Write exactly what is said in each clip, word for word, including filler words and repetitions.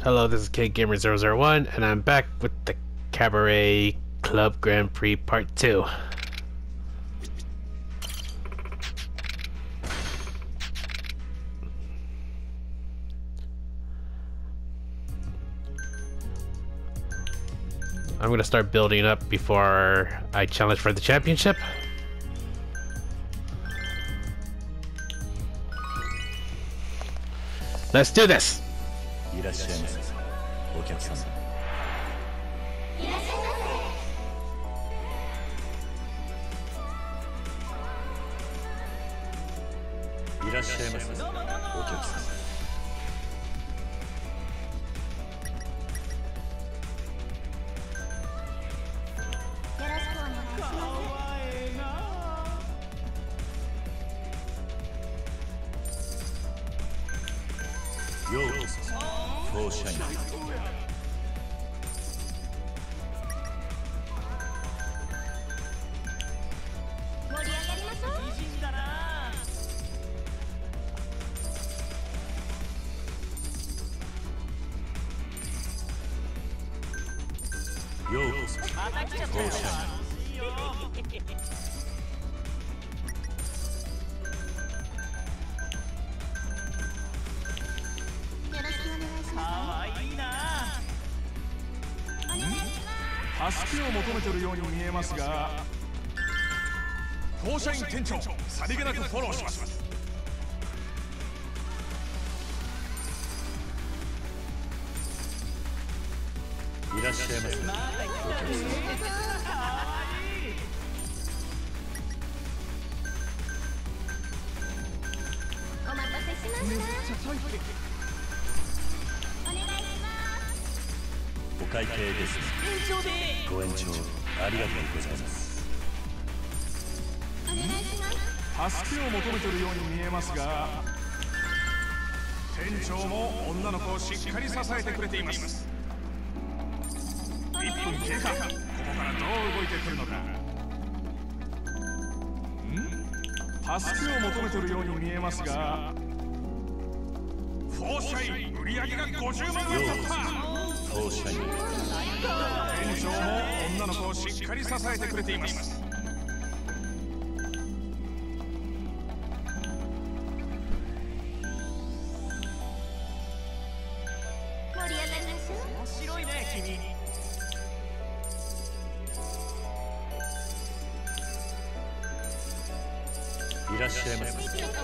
Hello, this is Kid Gamer zero zero one, and I'm back with the Cabaret Club Grand Prix Part two. I'm gonna start building up before I challenge for the championship. Let's do this! いらっしゃいませ、お客様。いらっしゃいませ。いらっしゃいませ、お客様。ようこそ、フォーシャイン。盛り上がりましょう。美人だな。ようこそ、フォーシャイン。助けを求めているように見えますが、フォーシャイン店長、さりげなくフォローします。いらっしゃいませ、お客様。お待たせしました。めっちゃ最低。お願いします。お会計です。ご延長ありがとうございます。お願いします。助けを求めているように見えますが、店長も女の子をしっかり支えてくれています。いっぷん経過。ここからどう動いてくるのか。ん？助けを求めているように見えますが、フォーシャイン売り上げがごじゅうまんえん突破。フォーシャイン。店長も女の子をしっかり支えてくれています。盛り上がりましょう。面白いね、君。いらっしゃいませ、お客様。盛り上が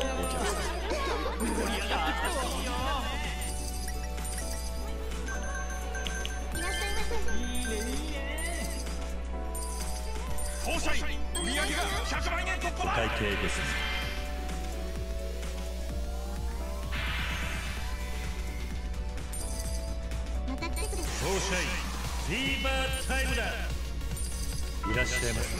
っていいよ。フォーシャイン売り上げがひゃくまんえん突破だ。お会計です。フォーシャインフィーバータイムだ。いらっしゃいませ。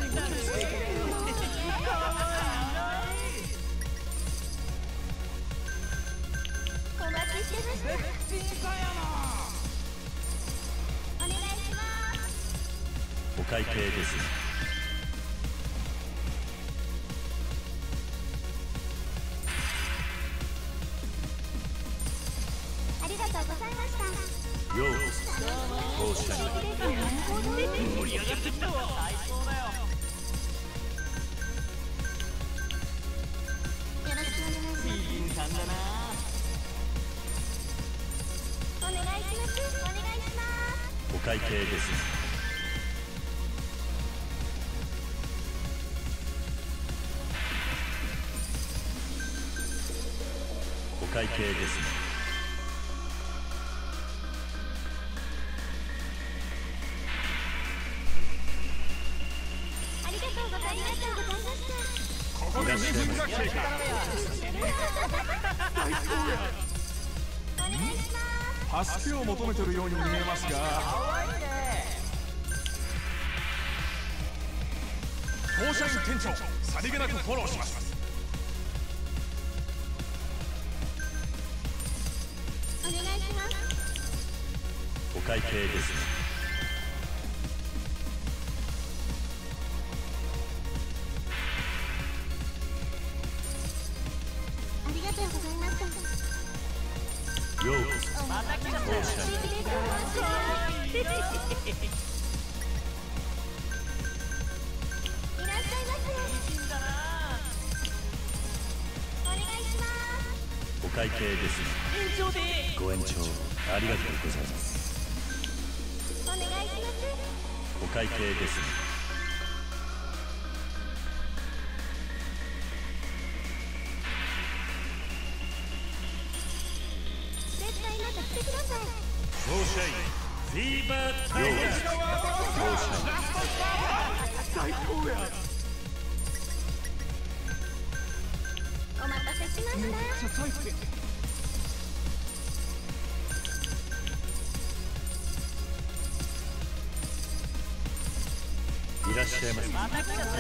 お待ちしてました。絶品さやな。お願いします。お会計です。ありがとうございました。ようこそ、フォーシャイン。盛り上がってきたわ。最高だよ。よろしくお願いします。美人さんだな。お願いします。お願いします。お会計です。お会計です。ありがとうございました。ここでにふんが経過。お願いします。助けを求めているように見えますが、フォーシャイン店長、さりげなくフォローします。お願いします。お会計です。ありがとうございました。ようこそ。 お会計です。ご延長ありがとうございます。 お願いします。 お会計です。 絶対また来てください。 フォーシャイフィーバータイム。フォーシャイ最高や。 お待たせしました。 めっちゃ最高。 いらっしゃいませ。 また来ちゃったよ。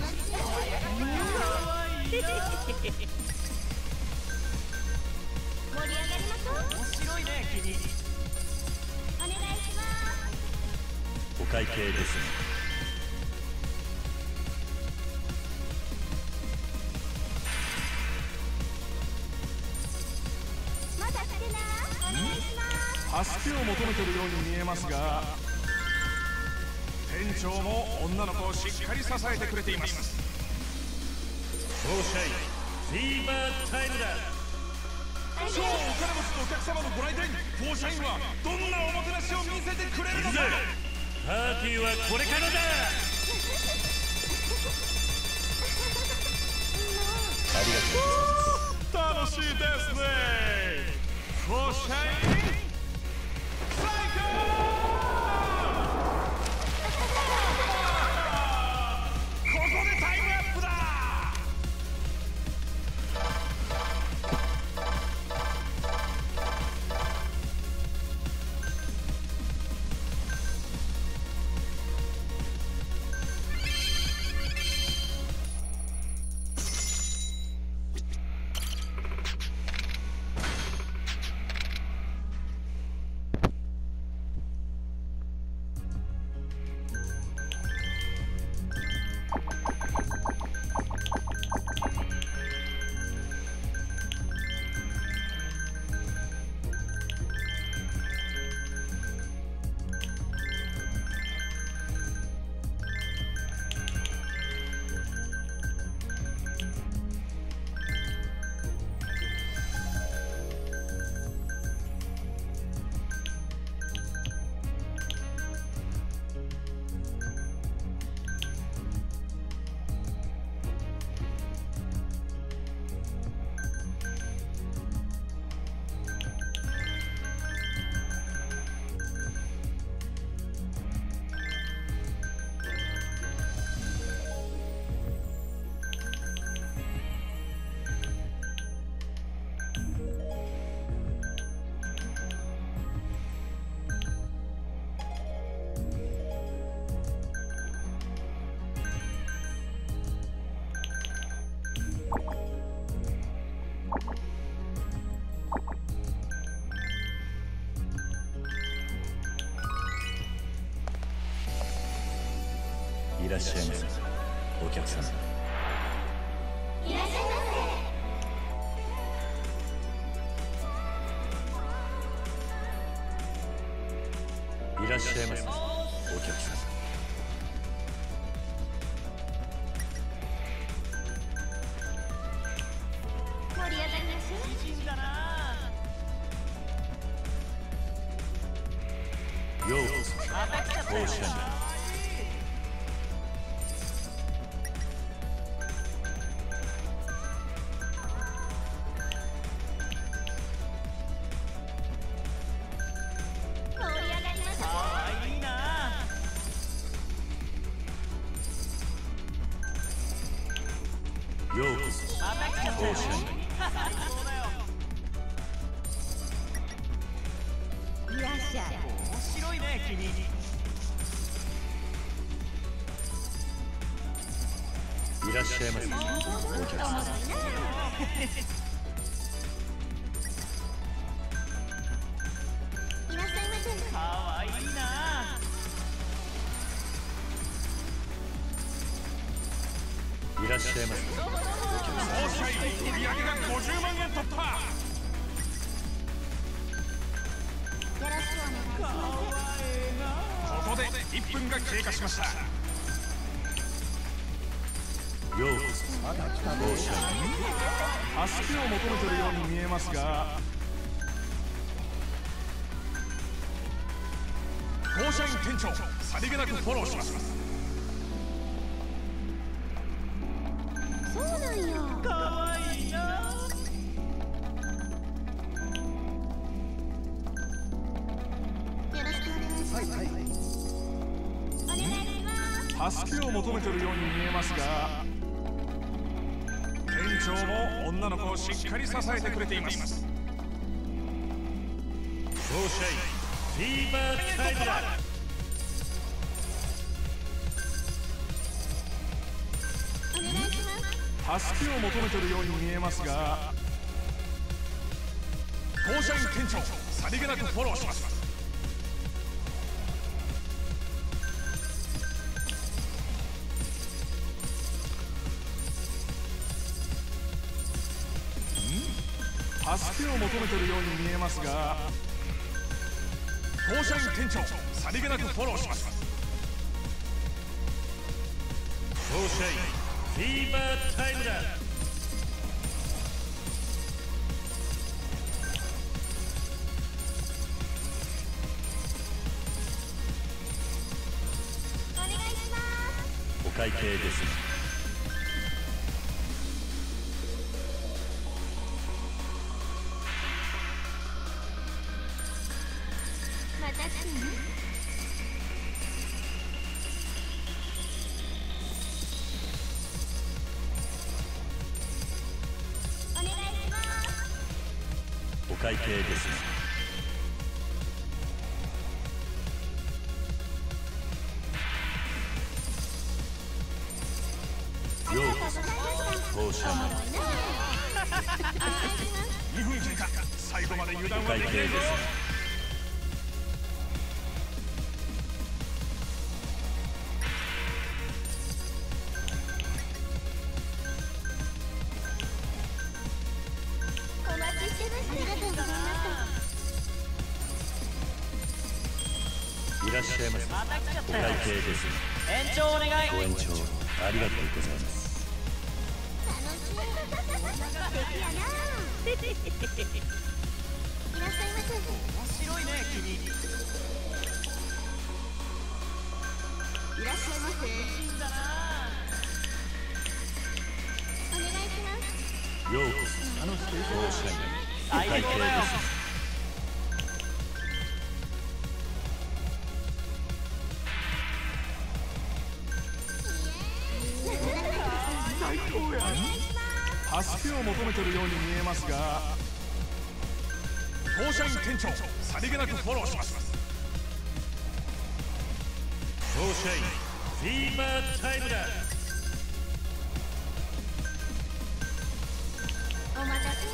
盛り上がりましょう。 面白いね君。 お願いします。 お会計です。 まだ来てな。お願いします。 助けを求めてるように見えますが、店長も女の子をしっかり支えてくれています。 フォーシャイフィーバータイムだ。 超お金持ちのお客様のご来店、フォーシャインはどんなおもてなしを見せてくれるのか。 パーティーはこれからだ。ありがとうございます。 楽しいですね。フォーシャイン最高。ここでタイムアップだ。 いらっしゃいませ。お客様。 いらっしゃいまいらっしゃいませ。お客様。 盛り上がりましょう。 美人だな。 ようこそ。 また来ちゃったよ。 オーシャンだ。ようこそ。オーシャンいらっしゃい。 面白いね君。 いらっしゃいませ。お客様。 いらっしゃいませ。 かわいいな。 いらっしゃいませ。 オーシャイン売り上げがごじゅうまんえん突破。 よろしくお願いします。 ここでいっぷんが経過しました。 ようこそ当社に。 助けを求めてるように見えますが、当社員店長さりげなくフォローします。 そうなんや。 かわいいな。 よろしくお願いします。はいはい。お願いします。 助けを求めてるように見えますが、店長も女の子をしっかり支えてくれています。 当社員フィーバータイムだ。 お願いします。 助けを求めてるように見えますが、当社員店長さりげなくフォローします。助けを求めてるように見えますが、当社員店長さりげなくフォローします。 当社員フィーバータイムだ。 お願いします。 お会計です。 また来てね。お願いします。 お会計です。ようこそ当社に。 にふん経過、最後まで油断おはできないぞ。 会計です。 お待ちしてました。ありがとうございまいらっしゃいませ。 また来ちゃっおたよ。 会計です。 延長お願い。 ご延長ありがとうございます。 楽しい。素敵やな。いらっしゃいませ。 面白いね君。 いらっしゃいませ。 いいんだな。 お願いします。 ようこそ当社に。お会計です。 最高や。助けを求めてるように見えますが、当社員店長さりげなくフォローします。 当社員フィーバータイムだ。 お待たせ。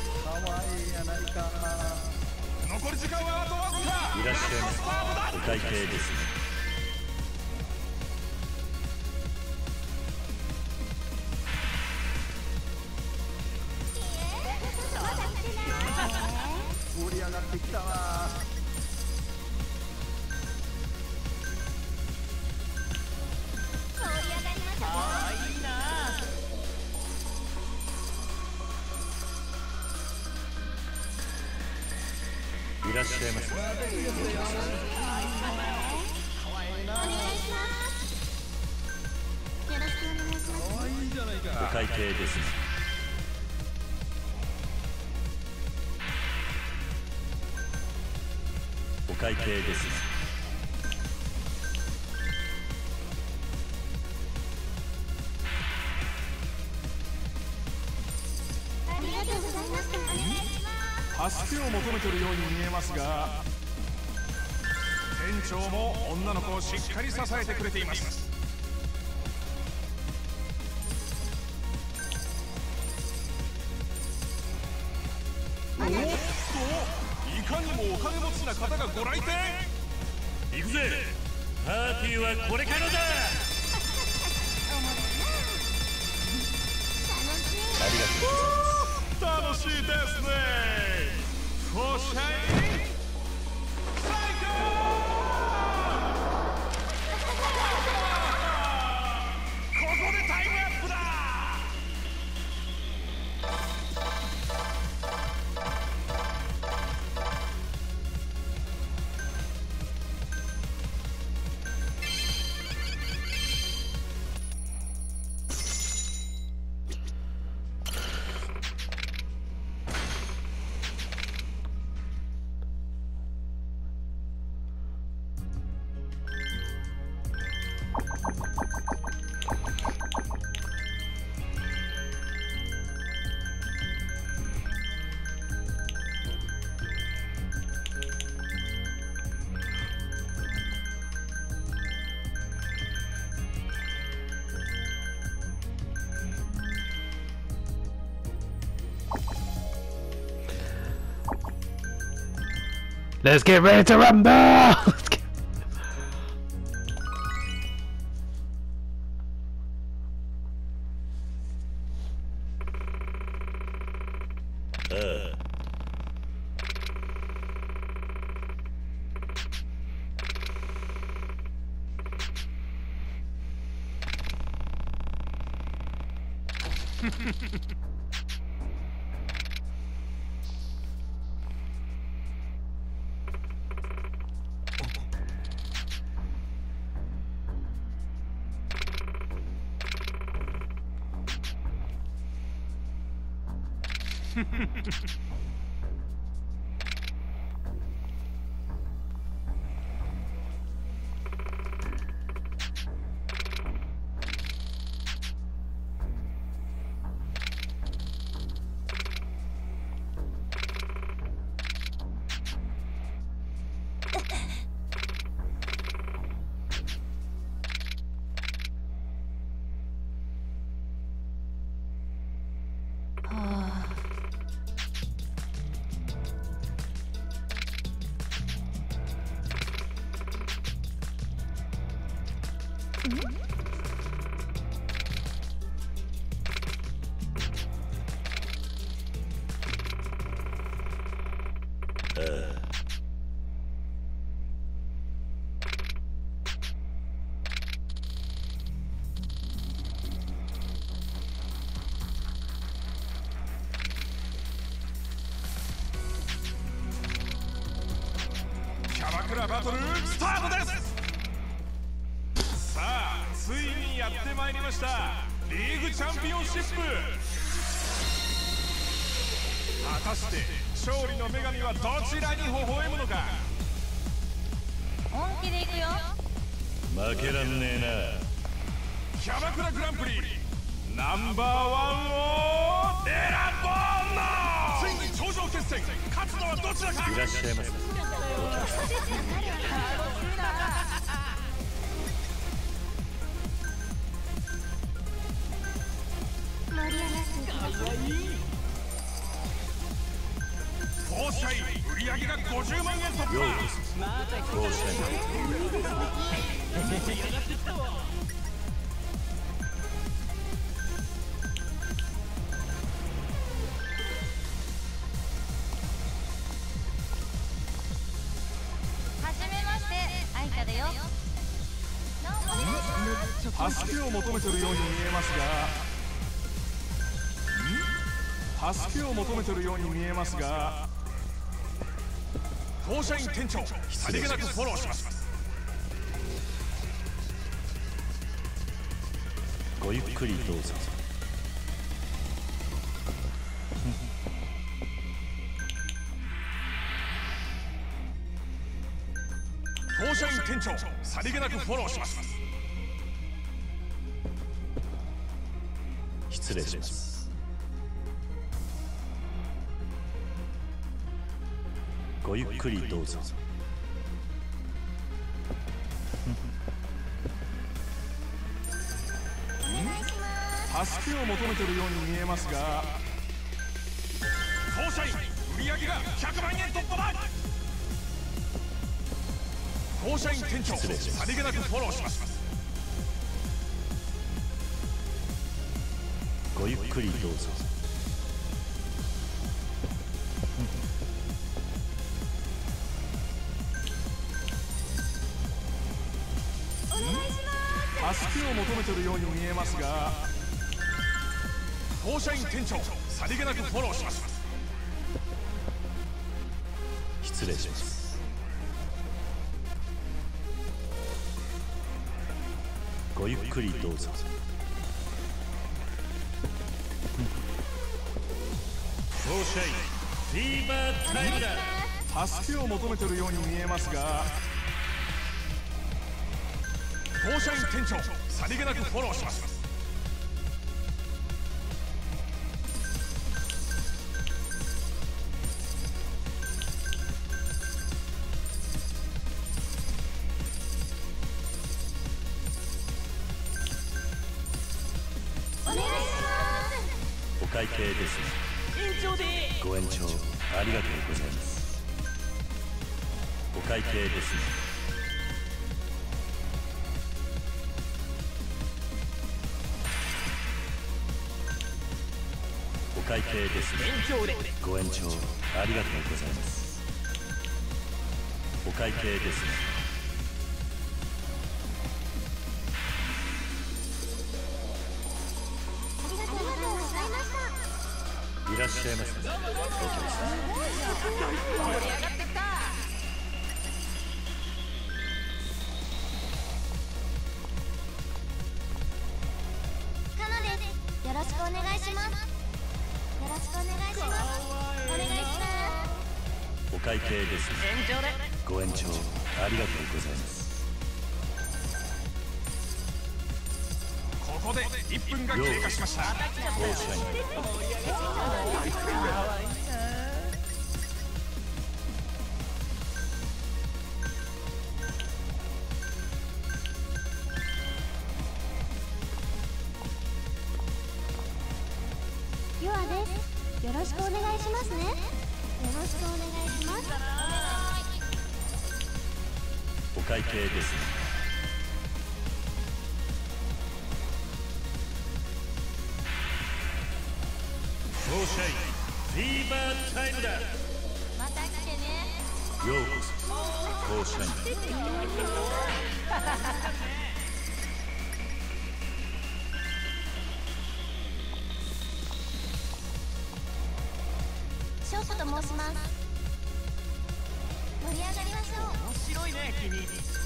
残り時間はあとわずか。 いらっしゃいませ。お会計です。 まだ来てない。 盛り上がってきたわ。 盛り上がりました。 ああいいな。 いらっしゃいませ。 お願いします。よろしくお願いします。 お会計です。お会計です。 ありがとうございました。お願いします。 助けを求めてるように見えますが、店長も女の子をしっかり支えてくれています。おっと、いかにもお金持ちな方がご来店。 行くぜ。パーティーはこれからだ。 楽しい。 ありがとうございます。 楽しいですね。フォーシャイン最高。 Let's get ready to rumble! Let's get... Uh. キャバクラバトルスタートです。さあついにやってまいりましたリーグチャンピオンシップ。果たして勝利の女神はどちらに微笑むのか。 本気でいくよ。 負けらんねえな。 キャバクラグランプリナンバーワンを選ぼうの。ついに頂上決戦、勝つのはどちらか。 いらっしゃいませ。 放射員売り上げがごじゅうまんえん突破。 ようこそ放射員。 はじめまして、アイカだよ。 助けを求めてるように見えますが、助けを求めてるように見えますが、当社員店長さりげなくフォローします。 ごゆっくりどうぞ。 当社員店長さりげなくフォローします。 失礼します。ごゆっくりどうぞ。 助けを求めてるように見えますが、当社員売り上げがひゃくまんえん突破だ。当社員店長さりげなくフォローします。 ごゆっくりどうぞ。 助けを求めてるように見えますが、当社員店長さりげなくフォローします。 失礼します。ごゆっくりどうぞ。当社員フィーバータイムだ。 助けを求めてるように見えますが、当社員店長さりげなくフォローします。 お願いします。 お会計ですね。 延長でご延長ありがとうございます。 会計ですね。お会計ですね。ご延長ありがとうございます。お会計ですね。 ありがとうございました。 いらっしゃいませ。お客様。 盛り上がってきた。 カナです。よろしくお願いします。よろしくお願いします。お願いします。 お会計ですね。 延長で。 ご延長ありがとうございます。 ここでいっぷんが経過しました。 当社員ユアです。よろしくお願いしますね。よろしくお願いします。 お会計ですね。当社員フィーバータイムだ。 また来てね。 ようこそ当社員。 ショートと申します。盛り上がりましょう。 面白いね君。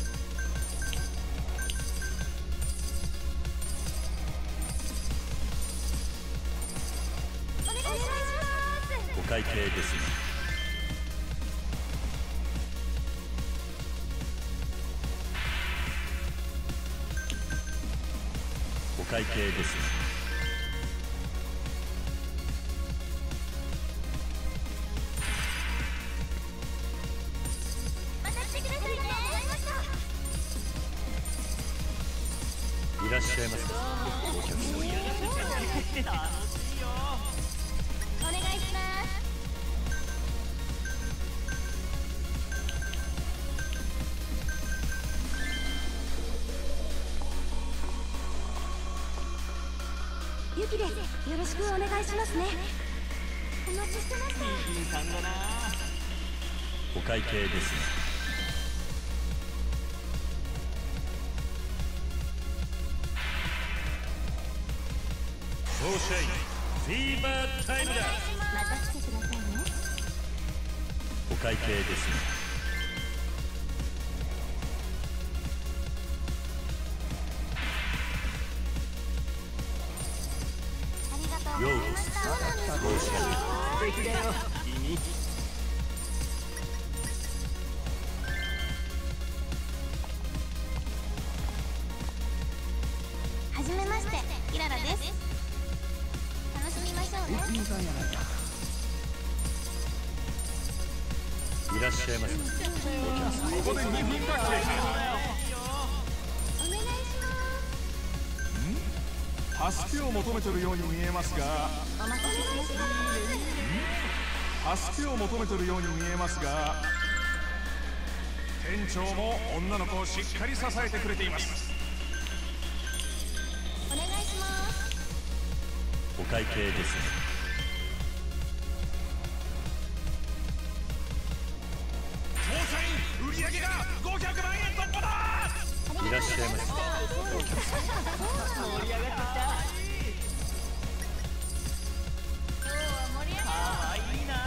お願いします。 お会計ですね。お会計ですね。 また来てくださいね。 いらっしゃいませ。お客様。 楽しいよ。 お願いします。ユキです。よろしくお願いしますね。お待ちしてました。 いいさんだな。 お会計ですね。当社員フィーバータイムだ。 また来てくださいね。 お会計ですね。 ありがとうございました。そうなんです。 当社員素敵だよ君。 はじめまして、キララです。楽しみましょうね。 いらっしゃいませ。 ここでにふんが経過。 お願いします。 助けを求めてるように見えますが、 お待たせしました。 助けを求めてるように見えますが、店長も女の子をしっかり支えてくれています。 お願いします。 お会計ですね。 当社員売上がごひゃくまん円突破だ。 いらっしゃいませ。お客様。 盛り上がってきた。 今日は盛り上げよう。 ああいいな。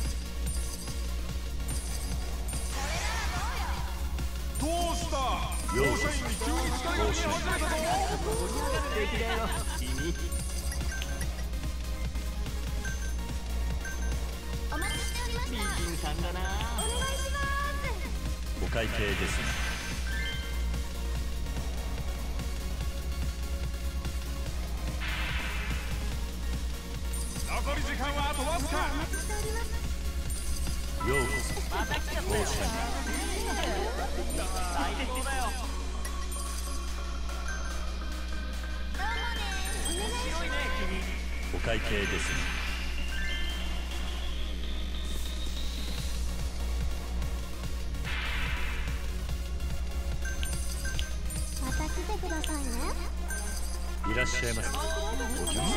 これならどうよ。 どうした当社員に急に疲れが見え始めたぞ。 素敵だよ君。 お待ちしておりました。 美人さんだな。 お願いします。 お会計ですね。 残り時間はあとわずか。 お待ちしております。 ようこそまた来ちゃったよ。 当社員。 最高だよ。 どうもです。お願いし白いね君。 お会計ですね。 くださいね。 いらっしゃいませ。 助けを求めているよ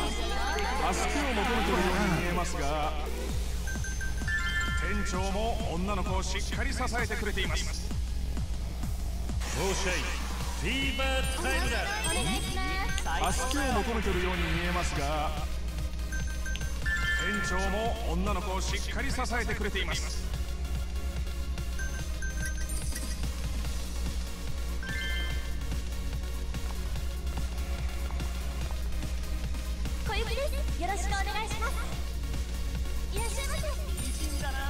うに見えますが、店長も女の子をしっかり支えてくれています。 モーシャイフィーバータイムだ。 お願いします。 助けを求めているように見えますが、店長も女の子をしっかり支えてくれています。 小雪です。よろしくお願いします。いらっしゃいませ。 いいシーンだな。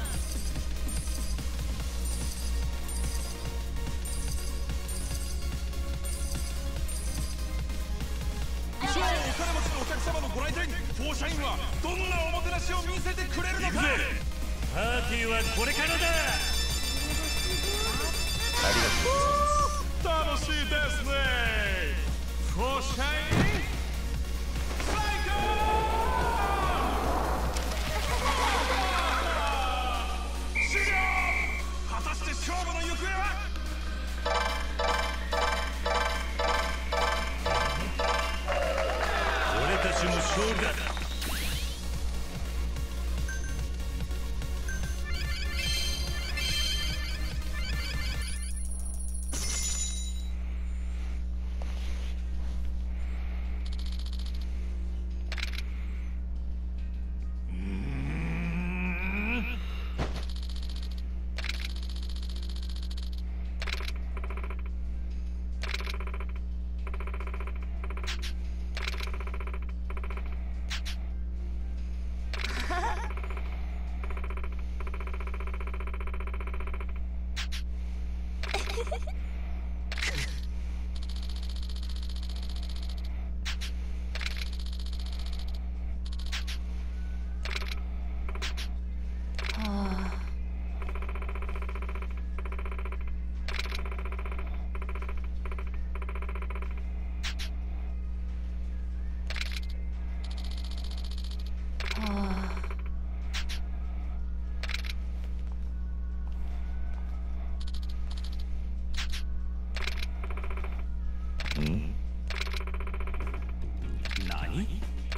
超お金持ちのお客様のご来店、フォーシャインはどんなおもてなしを見せてくれるのか。 パーティーはこれからだ。ありがとうございます。 楽しいですね。フォーシャイン最高。終了。果たして勝負の行方は。 俺たちも勝負だ。何？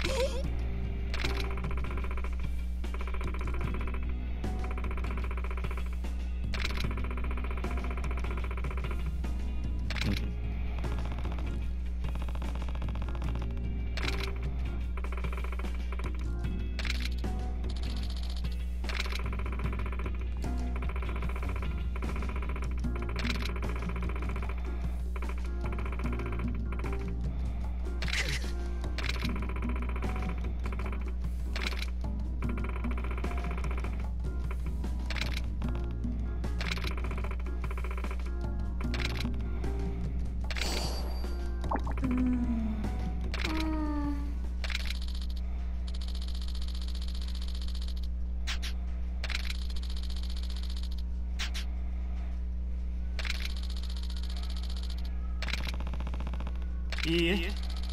いいえ。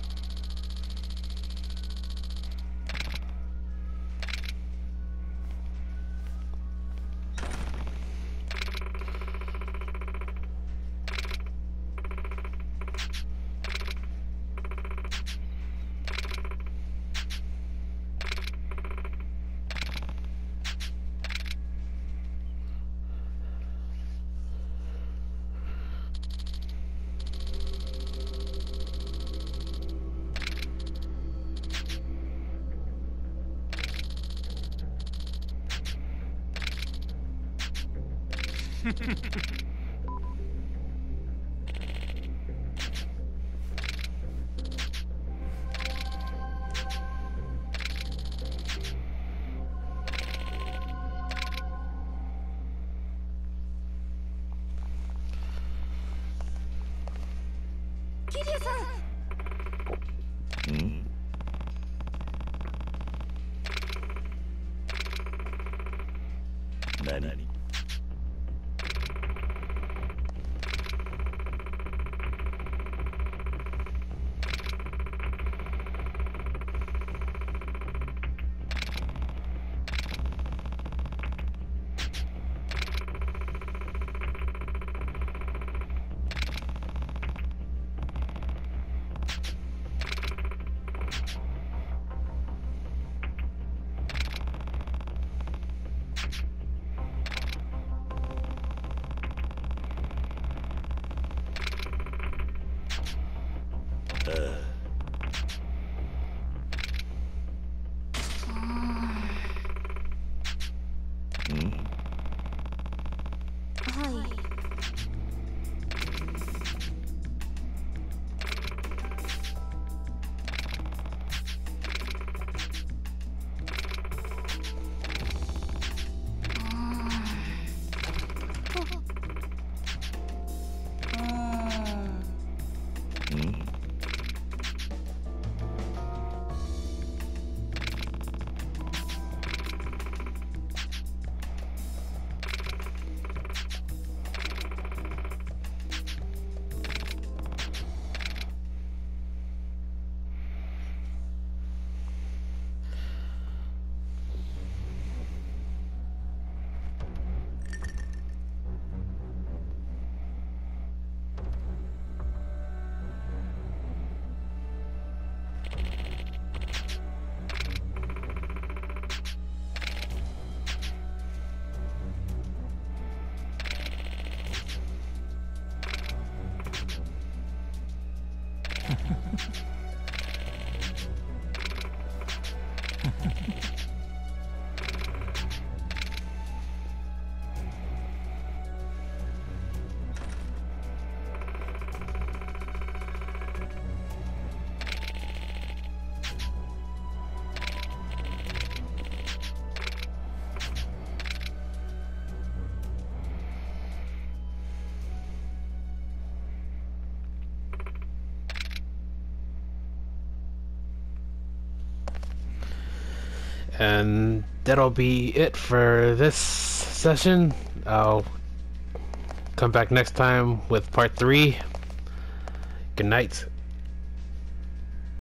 桐生さん。 うん？何？ And that'll be it for this session. I'll come back next time with part three. Good night.